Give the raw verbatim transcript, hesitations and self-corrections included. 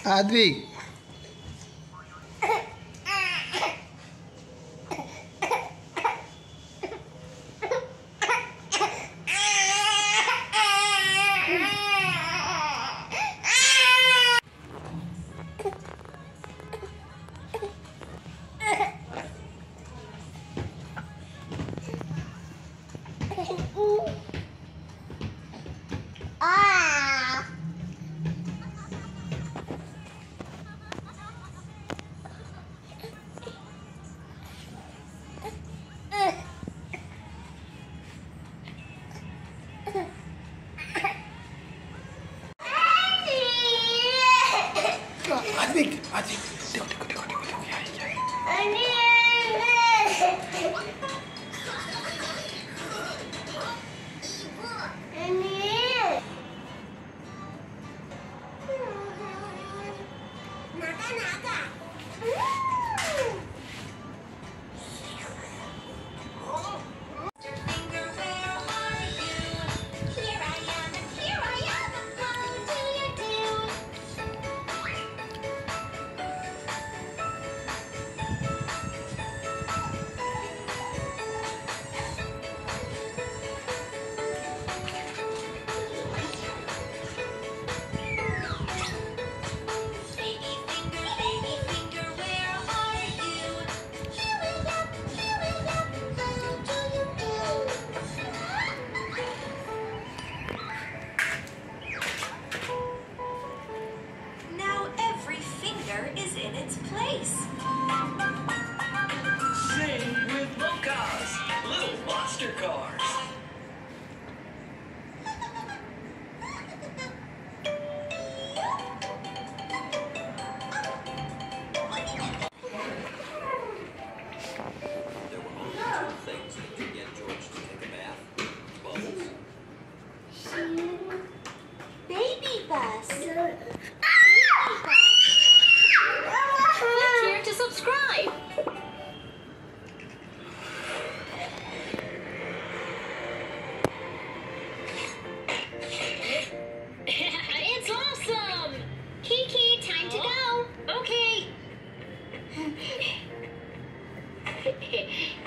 Advik. Advik, Advik. Tengok, tengok, tengok, tengok, tengok. Ya, ya. Is in its place. Sing with Locos, little monster cars. There were only two things that could get George to take a bath. Bubbles. Baby bus. Subscribe. It's awesome. Kiki, time to go. Okay.